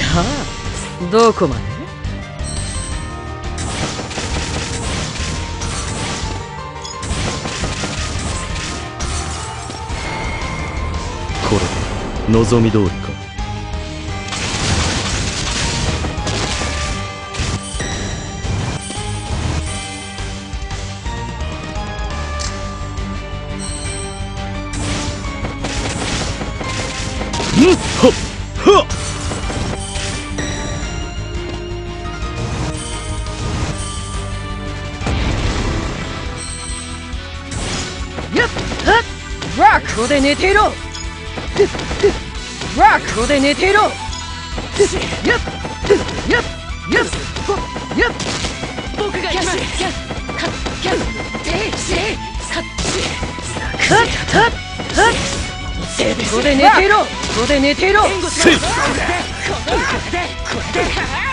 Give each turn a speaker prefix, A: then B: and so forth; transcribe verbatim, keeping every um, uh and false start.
A: やあ、どこまで？
B: これで望み通りか。んっはっはっ
A: やっはっわあ、ここで寝ていろ。わあ、ここで寝ていろ。やっやっやっやっ僕が行きます。はっはっはっここで寝ていろ。ここで寝ていろ。
B: せい。